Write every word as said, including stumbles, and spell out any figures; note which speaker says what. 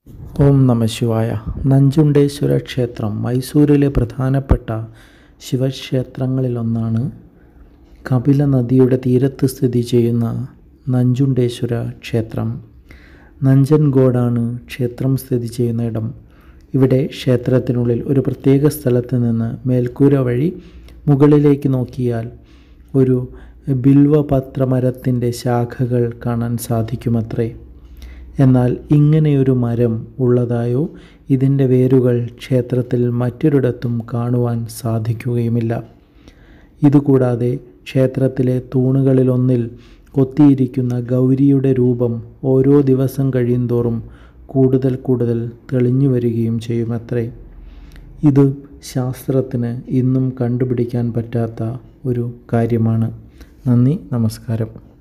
Speaker 1: ഓം നമ ശിവായ. നഞ്ചുണ്ടേശ്വര ക്ഷേത്രം മൈസൂരിലെ പ്രധാനപ്പെട്ട ശിവക്ഷേത്രങ്ങളിലൊന്നാണ്. കപില നദിയുടെ തീരത്ത് സ്ഥിതി ചെയ്യുന്ന നഞ്ചുണ്ടേശ്വര ക്ഷേത്രം. നഞ്ചൻഗോഡാണ് ക്ഷേത്രം സ്ഥിതി ചെയ്യുന്ന ഇടം. ഇവിടെ ക്ഷേത്രത്തിനുള്ളിൽ ഒരു പ്രത്യേക സ്ഥലത്ത് നിന്ന് മേൽക്കൂര വഴി മുകളിലേക്ക് നോക്കിയാൽ ഒരു ബിൽവപത്രമരത്തിൻ്റെ ശാഖകൾ കാണാൻ സാധിക്കുമത്രേ. എന്നാൽ ഇങ്ങനെയൊരു മരം ഉള്ളതായോ ഇതിൻ്റെ വേരുകൾ ക്ഷേത്രത്തിൽ മറ്റൊരിടത്തും കാണുവാൻ സാധിക്കുകയുമില്ല. ഇതുകൂടാതെ ക്ഷേത്രത്തിലെ തൂണുകളിലൊന്നിൽ കൊത്തിയിരിക്കുന്ന ഗൗരിയുടെ രൂപം ഓരോ ദിവസം കഴിയുന്തോറും കൂടുതൽ കൂടുതൽ തെളിഞ്ഞു വരികയും ചെയ്യുമത്രേ. ഇത് ശാസ്ത്രത്തിന് ഇന്നും കണ്ടുപിടിക്കാൻ പറ്റാത്ത ഒരു കാര്യമാണ്. നന്ദി, നമസ്കാരം.